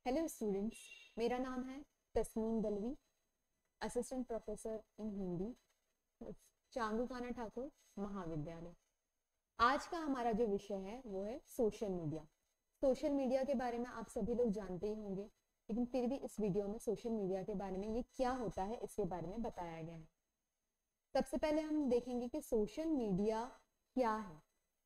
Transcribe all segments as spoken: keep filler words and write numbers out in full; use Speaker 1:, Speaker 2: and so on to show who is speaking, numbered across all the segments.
Speaker 1: Hello students, मेरा नाम है Tasneem Dalvi, assistant professor in Hindi, Changu Kana Thakur महाविद्यालय। आज का हमारा जो विषय है वो है सोशल मीडिया। सोशल मीडिया के बारे में आप सभी लोग जानते ही होंगे, लेकिन फिर भी इस वीडियो में सोशल मीडिया के बारे में ये क्या होता है इसके बारे में बताया गया है। सबसे पहले हम देखेंगे कि सोशल मीडिया क्या है।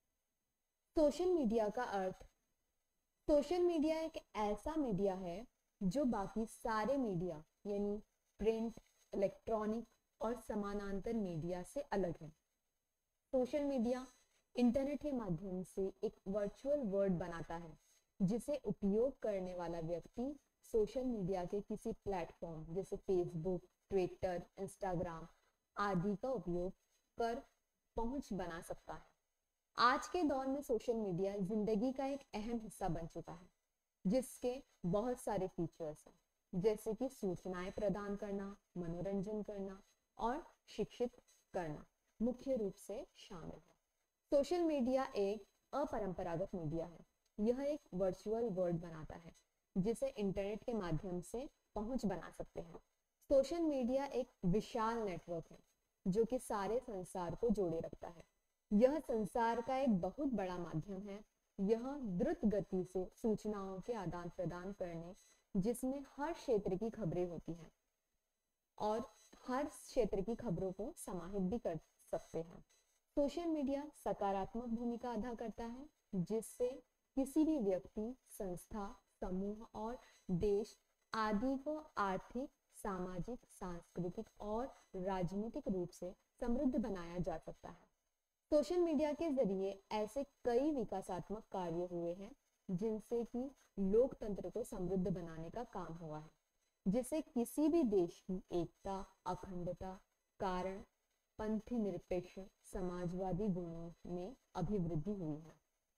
Speaker 1: सोशल मीडिया का अर्थ, सोशल मीडिया एक ऐसा मीडिया है जो बाकी सारे मीडिया यानी प्रिंट, इलेक्ट्रॉनिक और समानांतर मीडिया से अलग है। सोशल मीडिया इंटरनेट के माध्यम से एक वर्चुअल वर्ल्ड बनाता है जिसे उपयोग करने वाला व्यक्ति सोशल मीडिया के किसी प्लेटफॉर्म जैसे फेसबुक, ट्विटर, इंस्टाग्राम आदि का उपयोग कर पहुंच बना सकता है। आज के दौर में सोशल मीडिया जिंदगी का एक अहम हिस्सा बन चुका है, जिसके बहुत सारे फीचर्स हैं, जैसे कि सूचनाएं प्रदान करना, मनोरंजन करना और शिक्षित करना मुख्य रूप से शामिल है। सोशल मीडिया एक अपरंपरागत मीडिया है। यह एक वर्चुअल वर्ल्ड बनाता है जिसे इंटरनेट के माध्यम से पहुंच बना सकते हैं। सोशल मीडिया एक विशाल नेटवर्क है जो कि सारे संसार को जोड़े रखता है। यह संसार का एक बहुत बड़ा माध्यम है। यह द्रुत गति से सूचनाओं के आदान प्रदान करने, जिसमें हर क्षेत्र की खबरें होती हैं और हर क्षेत्र की खबरों को समाहित भी कर सकते हैं। सोशल मीडिया सकारात्मक भूमिका अदा करता है, जिससे किसी भी व्यक्ति, संस्था, समूह और देश आदि को आर्थिक, सामाजिक, सांस्कृतिक और राजनीतिक रूप से समृद्ध बनाया जा सकता है। सोशल मीडिया के जरिए ऐसे कई विकासात्मक कार्य हुए हैं जिनसे कि लोकतंत्र को समृद्ध बनाने का काम हुआ है, जिससे किसी भी देश की एकता, अखंडता, कारण, पंथी निरपेक्ष, समाजवादी गुणों में अभिवृद्धि हुई है।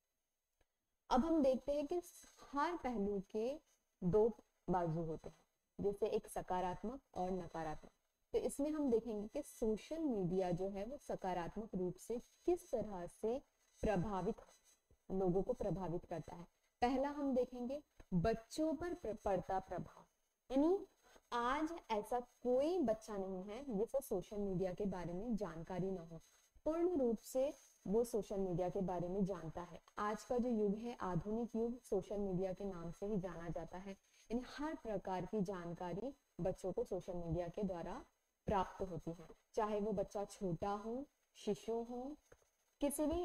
Speaker 1: अब हम देखते हैं कि हर पहलू के दो बाजू होते हैं, जैसे एक सकारात्मक और नकारात्मक। तो इसमें हम देखेंगे कि सोशल मीडिया जो है वो सकारात्मक रूप से किस तरह से प्रभावित लोगों को प्रभावित करता है। पहला हम देखेंगे बच्चों पर पड़ता प्रभाव, यानी आज ऐसा कोई बच्चा नहीं है जिसे सोशल मीडिया के बारे में जानकारी ना हो। पूर्ण रूप से वो सोशल मीडिया के बारे में जानता है। आज का जो युग है, आधुनिक युग, सोशल मीडिया के नाम से ही जाना जाता है। यानी हर प्रकार की जानकारी बच्चों को सोशल मीडिया के द्वारा प्राप्त होती है, चाहे वो बच्चा छोटा हो, शिशु हो, किसी भी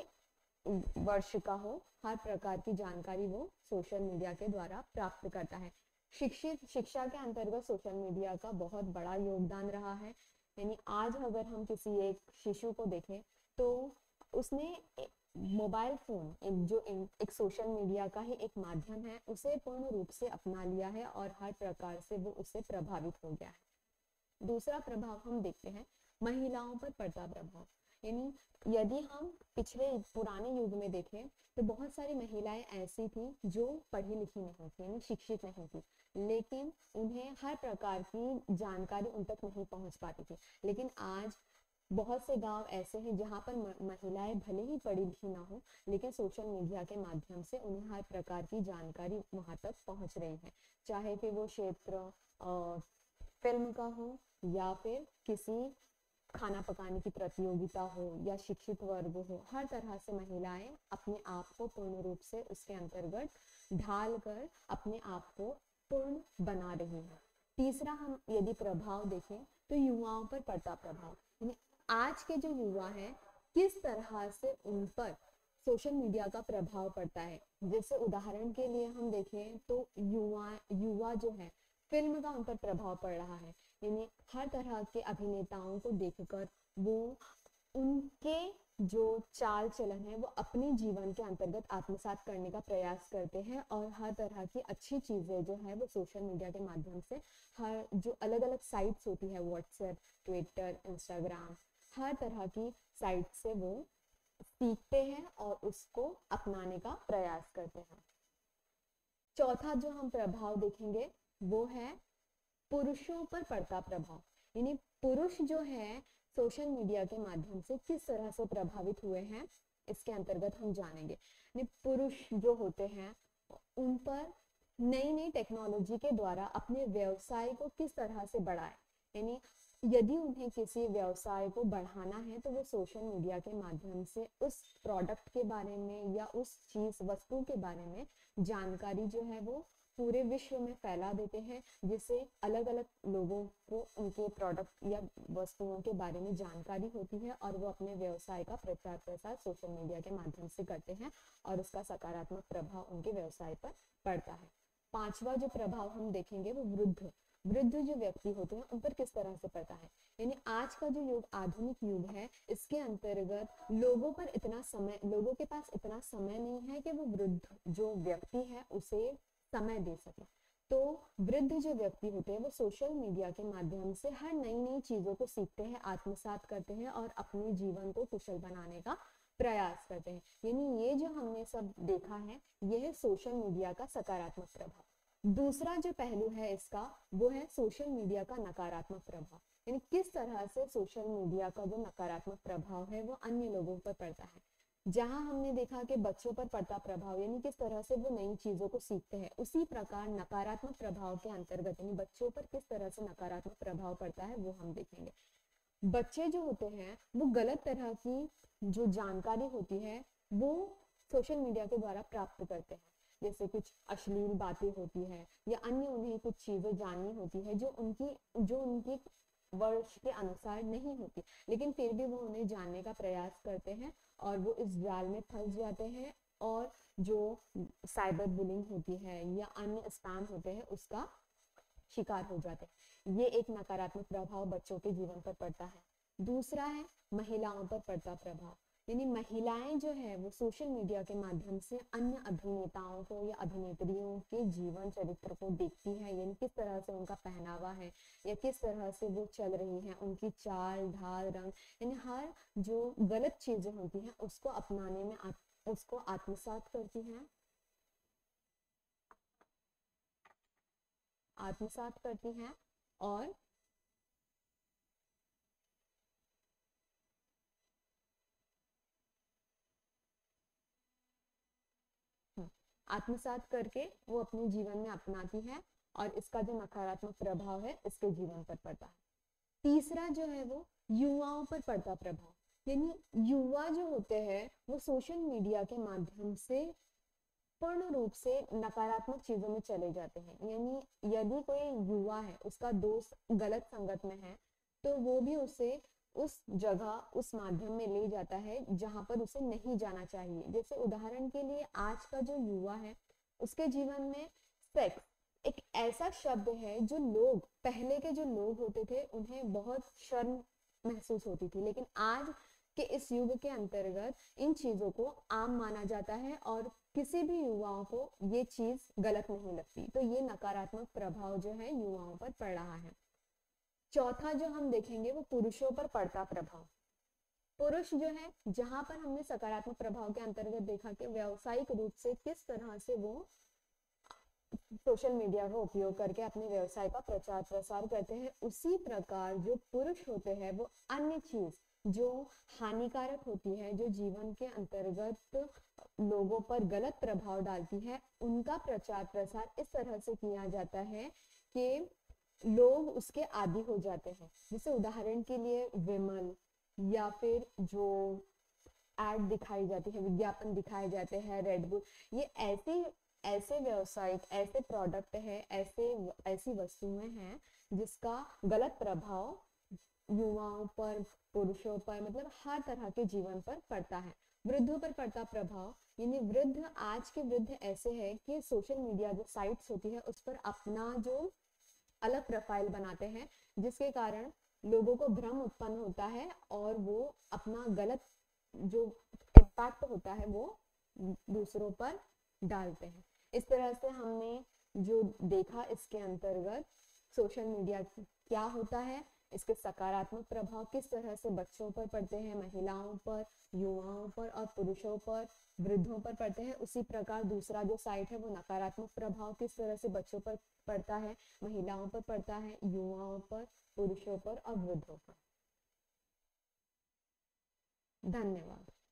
Speaker 1: वर्ष का हो, हर प्रकार की जानकारी वो सोशल मीडिया के द्वारा प्राप्त करता है। शिक्षित शिक्षा के अंतर्गत सोशल मीडिया का बहुत बड़ा योगदान रहा है। यानी आज अगर हम किसी एक शिशु को देखें तो उसने मोबाइल फोन एक जो एक सोशल मीडिया का ही एक माध्यम है, उसे पूर्ण रूप से अपना लिया है और हर प्रकार से वो उससे प्रभावित हो गया है। दूसरा प्रभाव हम देखते हैं महिलाओं पर पड़ता प्रभाव। यानी यदि हम पिछले पुराने युग में देखें तो बहुत सारी महिलाएं ऐसी थी जो पढ़ी लिखी नहीं थी, यानी शिक्षित नहीं थी, लेकिन उन्हें हर प्रकार की जानकारी उन तक नहीं पहुंच पाती थी। लेकिन आज बहुत से गांव ऐसे हैं जहां पर महिलाएं भले ही पढ़ी लिखी ना हो, लेकिन सोशल मीडिया के माध्यम से उन्हें हर प्रकार की जानकारी वहां तक पहुंच रही है, चाहे फिर वो क्षेत्र फिल्म का हो या फिर किसी खाना पकाने की प्रतियोगिता हो या शिक्षित वर्ग हो। हर तरह से महिलाएं अपने आप को पूर्ण रूप से उसके अंतर्गत ढाल कर अपने आप को पूर्ण बना रही है। तीसरा हम यदि प्रभाव देखें तो युवाओं पर पड़ता प्रभाव, यानी आज के जो युवा हैं किस तरह से उन पर सोशल मीडिया का प्रभाव पड़ता है। जैसे उदाहरण के लिए हम देखें तो युवा युवा जो है फिल्म का उन पर प्रभाव पड़ रहा है, यानी हर तरह के अभिनेताओं को देखकर वो उनके जो चाल चलन है वो अपने जीवन के अंतर्गत आत्मसात करने का प्रयास करते हैं और हर तरह की अच्छी चीजें जो है वो सोशल मीडिया के माध्यम से, हर जो अलग अलग साइट्स होती है, व्हाट्सएप, ट्विटर, इंस्टाग्राम, हर तरह की साइट से वो सीखते हैं और उसको अपनाने का प्रयास करते हैं। चौथा जो हम प्रभाव देखेंगे वो है पुरुषों पर पड़ता प्रभाव, यानी पुरुष जो है सोशल मीडिया के माध्यम से किस तरह से प्रभावित हुए हैं, इसके अंतर्गत हम जानेंगे। यानी पुरुष जो होते हैं उन पर नई नई टेक्नोलॉजी के द्वारा अपने व्यवसाय को किस तरह से बढ़ाए, यानी यदि उन्हें किसी व्यवसाय को बढ़ाना है तो वो सोशल मीडिया के माध्यम से उस प्रोडक्ट के बारे में या उस चीज वस्तु के बारे में जानकारी जो है वो पूरे विश्व में फैला देते हैं, जिससे अलग अलग लोगों को उनके प्रोडक्ट या वस्तुओं के बारे में जानकारी होती है और वो अपने व्यवसाय का प्रचार प्रसार सोशल मीडिया के माध्यम से करते हैं और उसका सकारात्मक प्रभाव उनके व्यवसाय पर पड़ता है। पांचवा जो प्रभाव हम देखेंगे वो वृद्ध वृद्ध जो व्यक्ति होते हैं उन पर किस तरह से पड़ता है, यानी आज का जो युग आधुनिक युग है इसके अंतर्गत लोगों पर इतना समय लोगों के पास इतना समय नहीं है कि वो वृद्ध जो व्यक्ति है उसे समय दे सके। तो वृद्ध जो व्यक्ति होते हैं वो सोशल मीडिया के माध्यम से हर नई नई चीजों को सीखते हैं, आत्मसात करते हैं और अपने जीवन को कुशल बनाने का प्रयास करते हैं। यानी ये जो हमने सब देखा है यह है सोशल मीडिया का सकारात्मक प्रभाव। दूसरा जो पहलू है इसका वो है सोशल मीडिया का नकारात्मक प्रभाव, यानी किस तरह से सोशल मीडिया का जो नकारात्मक प्रभाव है वो अन्य लोगों पर पड़ता है। जहां हमने देखा कि बच्चों पर पड़ता प्रभाव यानी किस तरह से वो नई चीजों को सीखते हैं, उसी प्रकार नकारात्मक प्रभाव के अंतर्गत यानी बच्चों पर किस तरह से नकारात्मक प्रभाव पड़ता है वो हम देखेंगे। बच्चे जो होते हैं वो गलत तरह की जो जानकारी होती है वो सोशल मीडिया के द्वारा प्राप्त करते हैं, जैसे कुछ अश्लील बातें होती है या अन्य उन्हें कुछ चीजें जाननी होती है जो उनकी जो उनकी वर्ष के अनुसार नहीं होती, लेकिन फिर भी वो उन्हें जानने का प्रयास करते हैं और वो इस जाल में फंस जाते हैं और जो साइबर बुलिंग होती है या अन्य स्पैम होते हैं उसका शिकार हो जाते हैं। ये एक नकारात्मक प्रभाव बच्चों के जीवन पर पड़ता है। दूसरा है महिलाओं पर पड़ता प्रभाव, यानी महिलाएं जो है वो सोशल मीडिया के माध्यम से अन्य अभिनेताओं को या अभिनेत्रियों के जीवन चरित्र को देखती है, यानी किस तरह से उनका पहनावा है या किस तरह से वो चल रही हैं, उनकी चाल ढाल रंग, यानी हर जो गलत चीजें होती हैं उसको अपनाने में आ, उसको आत्मसात करती हैं आत्मसात करती हैं और आत्मसात करके वो अपने जीवन में अपनाती है और इसका जो नकारात्मक प्रभाव है इसके जीवन पर पड़ता है। तीसरा जो है वो युवाओं पर पड़ता प्रभाव, यानी युवा जो होते हैं वो सोशल मीडिया के माध्यम से पूर्ण रूप से नकारात्मक चीजों में चले जाते हैं। यानी यदि कोई युवा है उसका दोस्त गलत संगत में है तो वो भी उसे उस जगह उस माध्यम में ले जाता है जहां पर उसे नहीं जाना चाहिए। जैसे उदाहरण के लिए आज का जो युवा है उसके जीवन में सेक्स एक ऐसा शब्द है जो लोग पहले के जो लोग होते थे उन्हें बहुत शर्म महसूस होती थी, लेकिन आज के इस युग के अंतर्गत इन चीजों को आम माना जाता है और किसी भी युवाओं को ये चीज गलत नहीं लगती। तो ये नकारात्मक प्रभाव जो है युवाओं पर पड़ रहा है। चौथा जो हम देखेंगे वो पुरुषों पर पड़ता प्रभाव। पुरुष जो है जहां पर हमने सकारात्मक प्रभाव के अंतर्गत देखा कि व्यावसायिक रूप से किस तरह से वो सोशल मीडिया का उपयोग करके अपने व्यवसाय का प्रचार प्रसार करते हैं, उसी प्रकार जो पुरुष होते हैं वो अन्य चीज जो हानिकारक होती है जो जीवन के अंतर्गत लोगों पर गलत प्रभाव डालती है उनका प्रचार प्रसार इस तरह से किया जाता है कि लोग उसके आदी हो जाते हैं। जैसे उदाहरण के लिए विमल या फिर जो एड दिखाई जाती है, विज्ञापन दिखाए जाते हैं, रेडबुल, ये ऐसे ऐसे व्यवसायिक ऐसे प्रोडक्ट है, ऐसे ऐसी वस्तुएं हैं जिसका गलत प्रभाव युवाओं पर पुरुषों पर मतलब हर तरह के जीवन पर पड़ता है। वृद्धों पर पड़ता प्रभाव, यानी वृद्ध आज के वृद्ध ऐसे है कि सोशल मीडिया जो साइट्स होती है उस पर अपना जो अलग प्रोफाइल बनाते हैं जिसके कारण लोगों को भ्रम उत्पन्न होता है और वो अपना गलत जो इम्पैक्ट होता है वो दूसरों पर डालते हैं। इस तरह से हमने जो देखा इसके अंतर्गत सोशल मीडिया क्या होता है, इसके सकारात्मक प्रभाव किस तरह से बच्चों पर पड़ते हैं, महिलाओं पर, युवाओं पर और पुरुषों पर, वृद्धों पर पड़ते हैं। उसी प्रकार दूसरा जो साइट है वो नकारात्मक प्रभाव किस तरह से बच्चों पर पड़ता है, महिलाओं पर पड़ता है, युवाओं पर, पुरुषों पर और वृद्धों पर। धन्यवाद।